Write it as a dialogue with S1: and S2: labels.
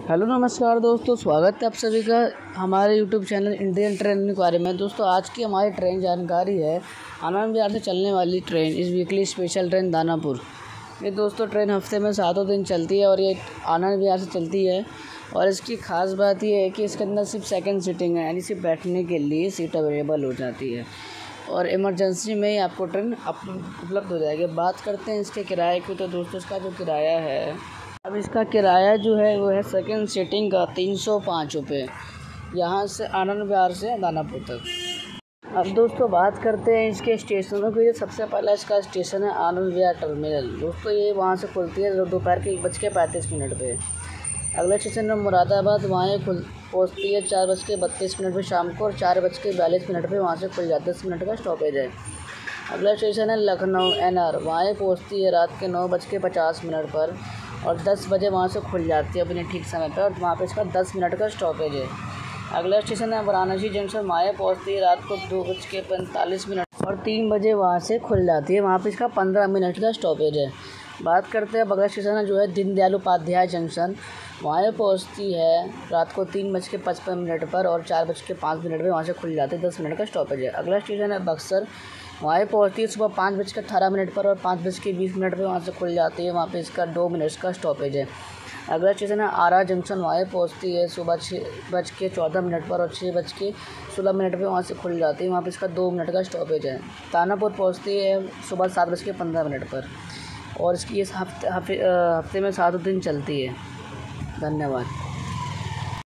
S1: Hello नमस्कार दोस्तों, स्वागत है आप सभी का हमारे यूट्यूब चैनल इंडियन ट्रेन के बारे में। दोस्तों आज की हमारी ट्रेन जानकारी है आनंद विहार से चलने वाली ट्रेन, इस वीकली स्पेशल ट्रेन दानापुर। ये दोस्तों ट्रेन हफ्ते में 7 दिन चलती है और ये आनंद विहार से चलती है। और इसकी ख़ास बात ये है कि इसके अंदर सिर्फ सेकंड सीटिंग है, यानी सिर्फ बैठने के लिए सीट अवेलेबल हो जाती है और इमरजेंसी में ही आपको ट्रेन उपलब्ध हो जाएगी। बात करते हैं इसके किराए की, तो दोस्तों इसका जो किराया है, अब इसका किराया जो है वो है सेकंड सीटिंग का 305 रुपये, यहाँ से आनंद विहार से दानापुर तक। अब दोस्तों बात करते हैं इसके स्टेशनों की। सबसे पहला इसका स्टेशन है आनंद विहार टर्मिनल। दोस्तों ये वहाँ से खुलती है दोपहर के 1:35 पे। अगला स्टेशन है मुरादाबाद, वहाँ ये पहुँचती है 4:32 पे शाम को, और 4:42 पे वहाँ से खुल जाता है। 10 मिनट का स्टॉपेज है। अगला स्टेशन है लखनऊ NR, वहाँ ये पहुँचती है रात के 9:50 पर और 10 बजे वहाँ से खुल जाती है अपने ठीक समय पर, और वहाँ पे इसका 10 मिनट का स्टॉपेज है। अगला स्टेशन है वाराणसी जंक्शन, वहाँ पहुँचती है रात को 2:45 और 3 बजे वहाँ से खुल जाती है। वहाँ पे इसका 15 मिनट का स्टॉपेज है। बात करते हैं अगला स्टेशन है जो है दीनदयाल उपाध्याय जंक्शन, वहाँ पहुँचती है रात को 3:55 पर और 4:05 पे वहाँ से खुल जाती है। 10 मिनट का स्टॉपेज है। अगला स्टेशन है बक्सर, वहाँ पहुँचती है सुबह 5:18 पर और 5:20 पे वहाँ से खुल जाती है। वहाँ पे इसका 2 मिनट का स्टॉपेज है। अगला स्टेशन है आरा जंक्शन, वहाँ पहुँचती है सुबह 6:14 पर और 6:16 पे वहाँ से खुल जाती है। वहाँ पे इसका 2 मिनट का स्टॉपेज है। दानापुर पहुँचती है सुबह 7:15 पर और इसकी इस हफ्ते में 7 दिन चलती है। धन्यवाद।